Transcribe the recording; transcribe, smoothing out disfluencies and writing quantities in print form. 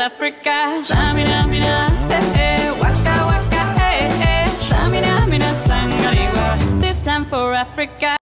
Africa. Samina, mina, hey, waka, waka, hey, hey. Samina, mina, sangariwa. This time for Africa.